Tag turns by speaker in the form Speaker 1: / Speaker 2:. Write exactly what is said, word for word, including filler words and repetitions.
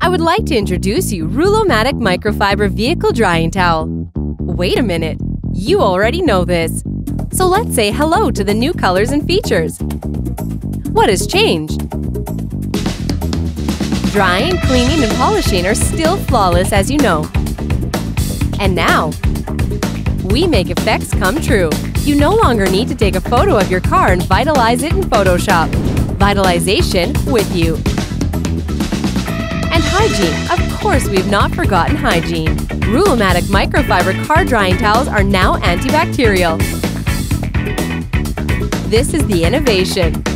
Speaker 1: I would like to introduce you Rulo-Matic Microfiber Vehicle Drying Towel. Wait a minute, you already know this. So let's say hello to the new colors and features. What has changed? Drying, cleaning, and polishing are still flawless, as you know. And now, we make effects come true. You no longer need to take a photo of your car and vitalize it in Photoshop. Vitalization with you. And hygiene. Of course, we've not forgotten hygiene. Rulo-Matic Microfiber Car Drying Towels are now antibacterial. This is the innovation.